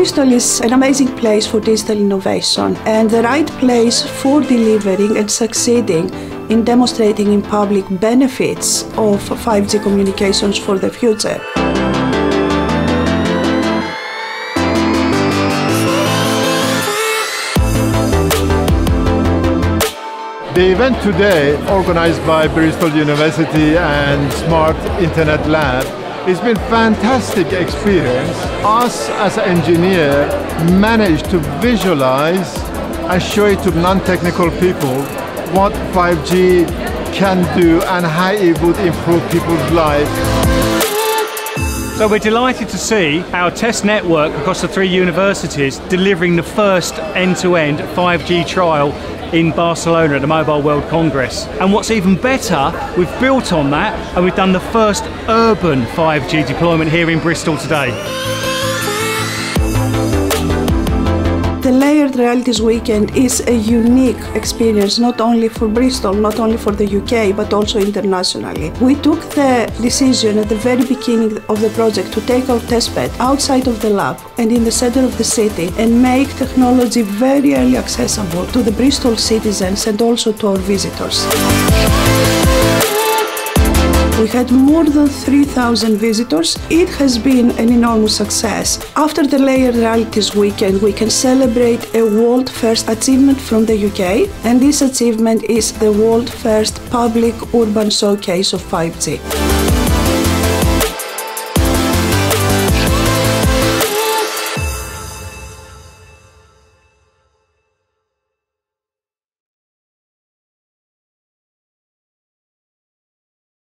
Bristol is an amazing place for digital innovation and the right place for delivering and succeeding in demonstrating in public benefits of 5G communications for the future. The event today, organized by Bristol University and Smart Internet Lab, it's been a fantastic experience. Us as engineers managed to visualize and show it to non-technical people what 5G can do and how it would improve people's lives. So we're delighted to see our test network across the 3 universities delivering the first end-to-end 5G trial in Barcelona at the Mobile World Congress. And what's even better, we've built on that and we've done the first urban 5G deployment here in Bristol today. The Layered Realities Weekend is a unique experience, not only for Bristol, not only for the UK, but also internationally. We took the decision at the very beginning of the project to take our testbed outside of the lab and in the center of the city and make technology very early accessible to the Bristol citizens and also to our visitors. We had more than 3,000 visitors. It has been an enormous success. After the Layered Realities Weekend, we can celebrate a world-first achievement from the UK, and this achievement is the world-first public urban showcase of 5G.